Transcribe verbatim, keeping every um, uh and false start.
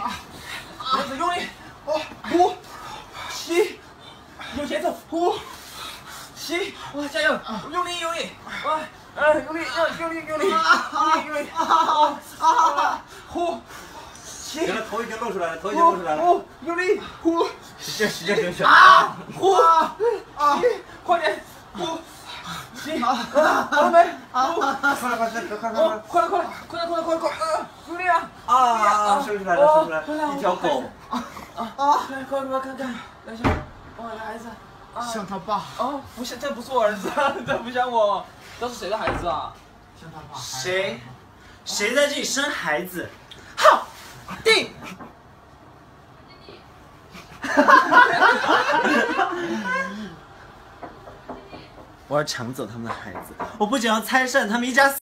脖子用力，哦，呼，吸，有节奏，呼，吸，哇，加油，用力用力，哇，呃，用力用用力用力，用力用力，啊啊，呼，吸， 行了，头已经露出来了，头已经露出来了， 呼，用力，呼， 使劲使劲使劲， 啊，呼，吸，快点，呼。行，好了没？呼， 快了快了快了快了快了快了快了快了快了快了，用力啊！ 啊，生出来了生出来了，一条狗。 啊啊！来，快快看看，来一下，哇，来孩子， 像他爸。 哦，不像，这不是我儿子，这不像我，这是谁的孩子啊？ 像他爸。 谁？谁在这里生孩子？ 好，定。 我要抢走他们的孩子，我不仅要拆散他们一家。